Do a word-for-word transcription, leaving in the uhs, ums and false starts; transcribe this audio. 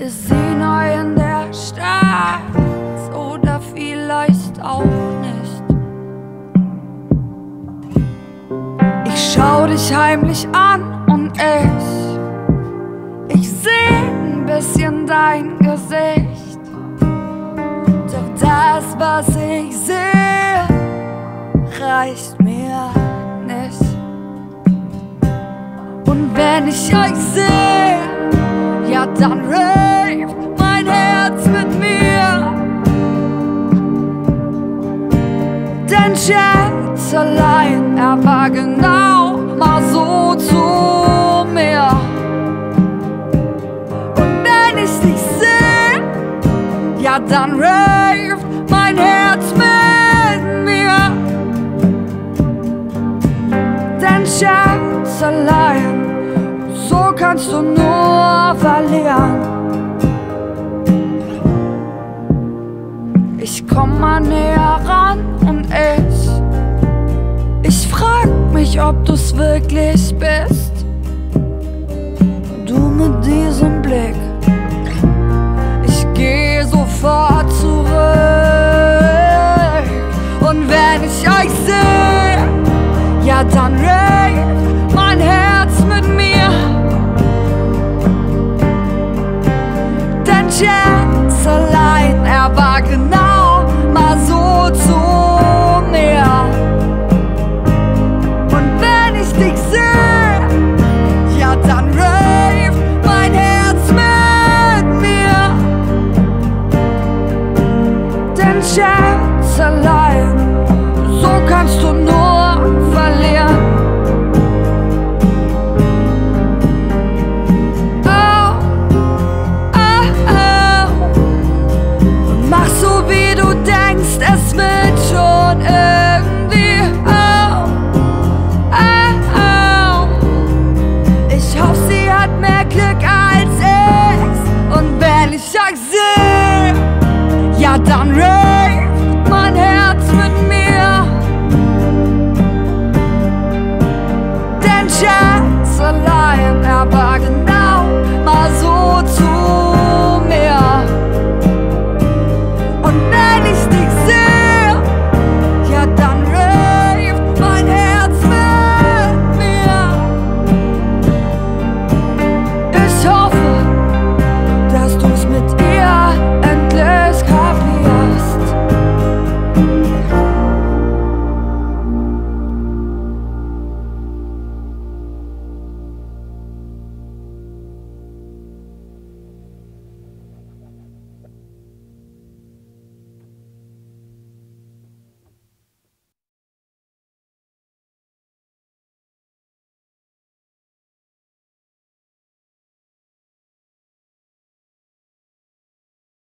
Ist sie neu in der Stadt oder vielleicht auch nicht? Ich schau dich heimlich an und ich, ich seh ein bisschen dein Gesicht. Doch das, was ich sehe, reicht mir nicht. Und wenn ich euch sehe, ja dann raved mein Herz mit mir. Denn Schätzelein, er war genau mal so zu mir. Und wenn ich dich sehe, ja dann raved mein Herz mit mir. Denn Schätzelein, so kannst du nur verlieren. Ich komm mal näher ran und ich, ich frag mich, ob du's wirklich bist. Du mit diesem Blick, ich geh sofort zurück. Und wenn ich euch seh, ja dann rave mein Herz mit mir. Denn